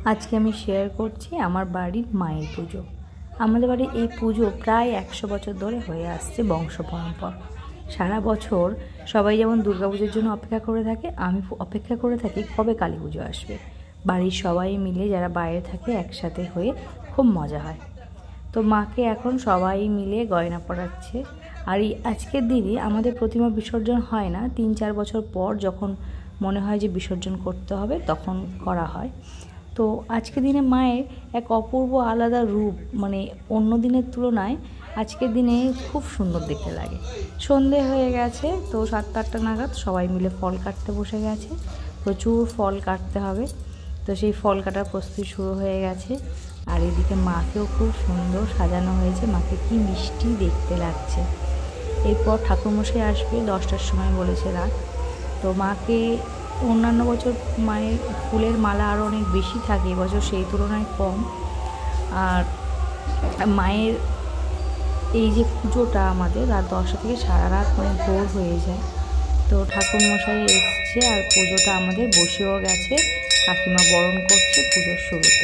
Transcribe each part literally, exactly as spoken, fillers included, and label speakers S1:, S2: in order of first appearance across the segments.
S1: আজকে আমি শেয়ার করছি আমার বাড়ির মায়ের পুজো। আমাদের বাড়ির এই পুজো প্রায় একশো বছর ধরে হয়ে আসছে বংশ পরম্পরা। সারা বছর সবাই যেমন দুর্গা পুজোর জন্য অপেক্ষা করে থাকে, আমি অপেক্ষা করে থাকি কবে কালী পুজো আসবে। বাড়ির সবাই মিলে যারা বাইরে থাকে একসাথে হয়ে খুব মজা হয়। তো মাকে এখন সবাই মিলে গয়না পরাচ্ছে। আর এই আজকের দিনই আমাদের প্রতিমা বিসর্জন হয় না, তিন চার বছর পর যখন মনে হয় যে বিসর্জন করতে হবে তখন করা হয়। তো আজকের দিনে মায়ের এক অপূর্ব আলাদা রূপ, মানে অন্য দিনের তুলনায় আজকের দিনে খুব সুন্দর দেখতে লাগে। সন্ধে হয়ে গেছে, তো সাতটা আটটা নাগাদ সবাই মিলে ফল কাটতে বসে গেছে। প্রচুর ফল কাটতে হবে, তো সেই ফল কাটার প্রস্তুতি শুরু হয়ে গেছে। আর এদিকে মাকেও খুব সুন্দর সাজানো হয়েছে, মাকে কি মিষ্টি দেখতে লাগছে। এরপর ঠাকুরমশাই আসবে দশটার সময় বলেছে রাত। তো মাকে অন্যান্য বছর মায়ের ফুলের মালা আরও অনেক বেশি থাকে, এবছর সেই তুলনায় কম। আর মায়ের এই যে পুজোটা আমাদের রাত দশটা থেকে সারা রাত মানে ভোর হয়ে যায়। তো ঠাকুরমশাই এসছে আর পুজোটা আমাদের বসেও গেছে, কাকিমা বরণ করছে পুজোর শুরুতে।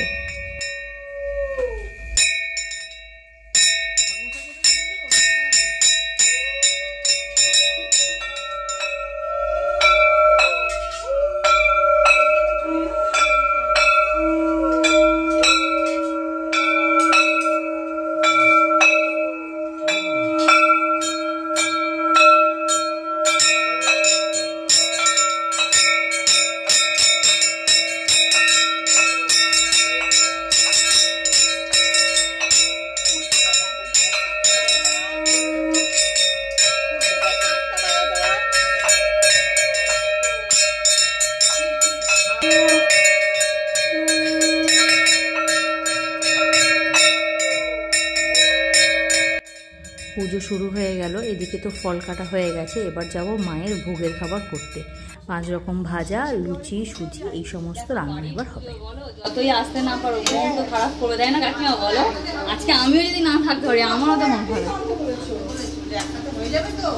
S1: পুজো শুরু হয়ে গেল, এদিকে তো ফল কাটা হয়ে গেছে। এবার যাব মায়ের ভোগের খাবার করতে। পাঁচ রকম ভাজা, লুচি, সুজি এই সমস্ত রান্না এবার হবে।
S2: যতই আসতে না পারো, মন তো খারাপ করে দেয় না কাকিমা বলো? আজকে আমিও যদি না থাকতে পারি আমারও তো মন খারাপ হয়ে যাবে। তো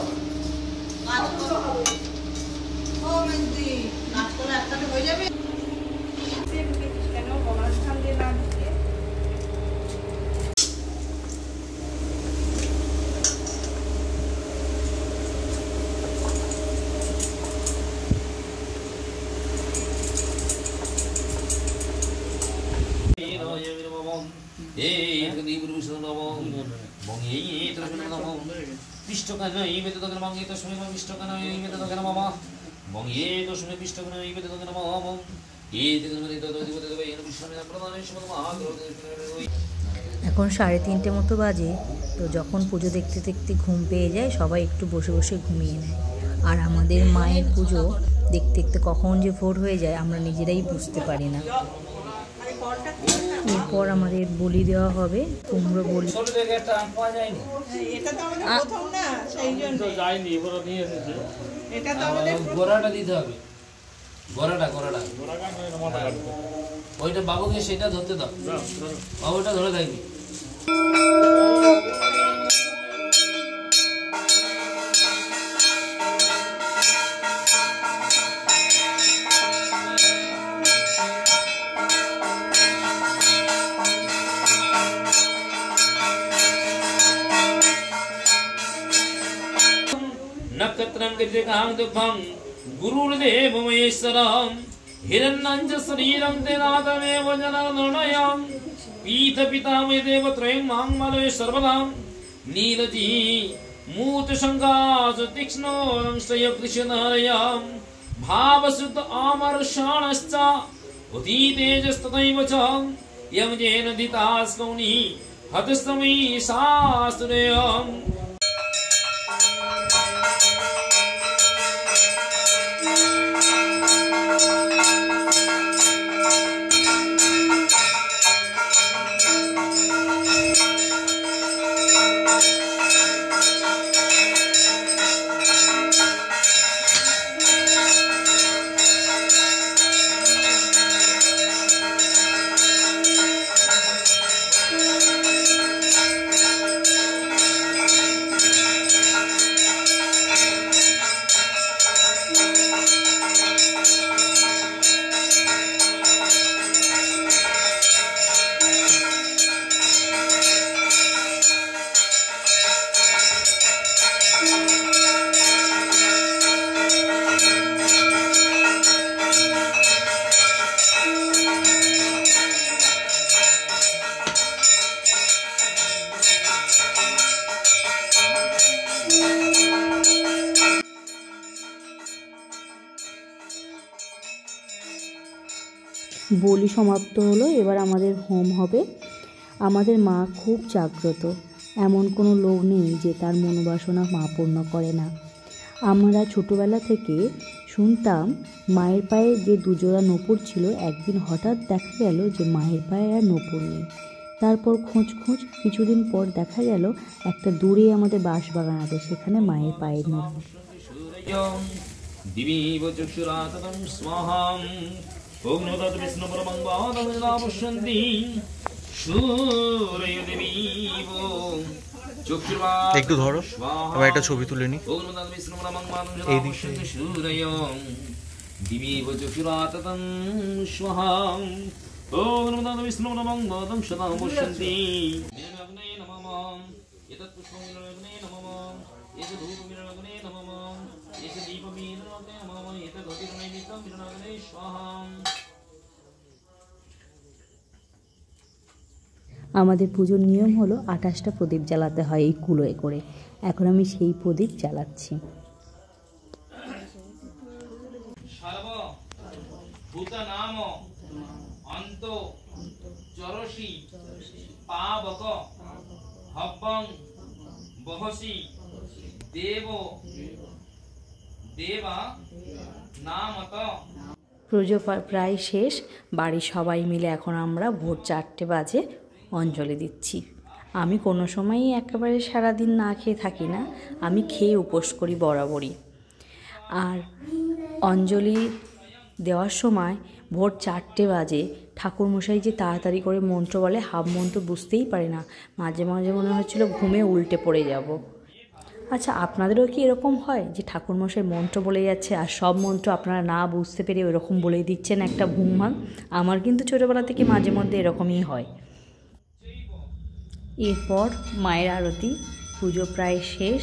S2: হয়ে যাবে।
S1: এখন সাড়ে তিনটে মতো বাজে। তো যখন পুজো দেখতে দেখতে ঘুম পেয়ে যায়, সবাই একটু বসে বসে ঘুমিয়ে নেয়। আর আমাদের মায়ের পুজো দেখতে দেখতে কখন যে ভোর হয়ে যায় আমরা নিজেরাই বুঝতে পারি না। এরপর আমাদের বলি দেওয়া হবে, কুমড়ো বলি।
S3: গোড়াটা দিতে হবে, গোড়াটা গোড়াটা ওইটা বাবুকে সেটা ধরতে দাও, বাবুটা ধরে থাকবি। नक्षत्रं गजकां दुःखं गुरुर्देव महेश्वरं हिरण्यं च शरीरं तेनादमेव जननर्णयं पीत पितामह देव त्रयं माङ्गल्ये सर्वदां नीलजी मूतशङ्कासु तीक्ष्णो रंशय कृष्णहरयं भावशुद्ध अमरषाणश्च उदितेजस्तथैव च यं येन दितास्कौनि हतस्तमै शास्त्रयम्।
S1: বলি সমাপ্ত হলো, এবার আমাদের হোম হবে। আমাদের মা খুব জাগ্রত, এমন কোনো লোক নেই যে তার মনোবাসনা মা পূর্ণ করে না। আমরা ছোটোবেলা থেকে শুনতাম মায়ের পায়ে যে দুজোড়া নূপুর ছিল, একদিন হঠাৎ দেখা গেল যে মায়ের পায়ে আর নূপুর নেই। তারপর খোঁজ খোঁজ কিছুদিন পর দেখা গেল একটা দূরে আমাদের বাঁশবাগান আছে, সেখানে মায়ের পায়ের নূপুর।
S3: दिवीव चक्षुराततं स्वाहां ओम नमो तत् विष्णुपरमं वादमिदापश्यन्ति सूरय देवीव चक्षुर्वा
S4: একটু ধরো, এবার একটা ছবি তুলে নি।
S3: ओम नमो तत् विष्णुपरमं वादमिदापश्यन्ति सूरय दिवीव चक्षुराततं स्वाहां ओम नमो तत् विष्णुपरमं वादं सदा पश्यन्ति विरग्ने नमः एतत् पुष्पं विरग्ने नमः एतत् धूपं विरग्ने नमः
S1: আমাদের পুজোর নিয়ম হলো আঠাশটা প্রদীপ জ্বালাতে হয় এই কুলোয় করে। এখন আমি সেই প্রদীপ জ্বালাচ্ছি। পুজো প্রায় শেষ, বাড়ির সবাই মিলে এখন আমরা ভোর চারটে বাজে অঞ্জলি দিচ্ছি। আমি কোনো সময়ই একেবারে সারাদিন না খেয়ে থাকি না, আমি খেয়ে উপোস করি বরাবরই। আর অঞ্জলি দেওয়ার সময় ভোর চারটে বাজে ঠাকুরমশাই যে তাড়াতাড়ি করে মন্ত্র বলে, হাফ মন্ত্র বুঝতেই পারে না, মাঝে মাঝে মনে হচ্ছিল ঘুমে উল্টে পড়ে যাব। আচ্ছা, আপনাদেরও কি এরকম হয় যে ঠাকুরমশাই মন্ত্র বলে যাচ্ছে আর সব মন্ত্র আপনারা না বুঝতে পেরে ওরকম বলে দিচ্ছেন একটা ঘুমভাঙ? আমার কিন্তু ছোটোবেলা থেকে মাঝে মধ্যে এরকমই হয়। এরপর মায়ের আরতি, পুজো প্রায় শেষ।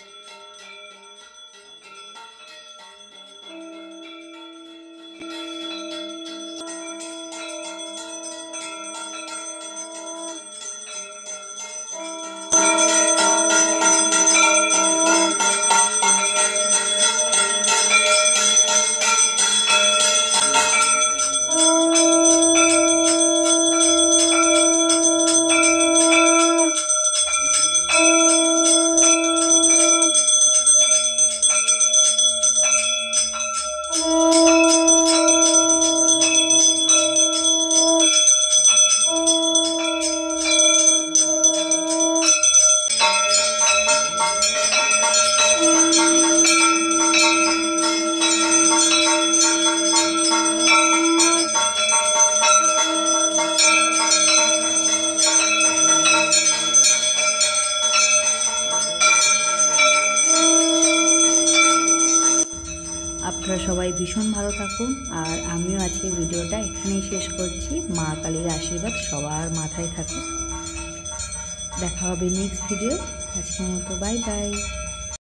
S1: আপনারা সবাই ভীষণ ভালো থাকুন, আর আমিও আজকে ভিডিওটা এখানেই শেষ করছি। মা কালীর আশীর্বাদ সবার মাথায় থাকুক। দেখা হবে নেক্সট ভিডিও। আজকের মতো বাই বাই।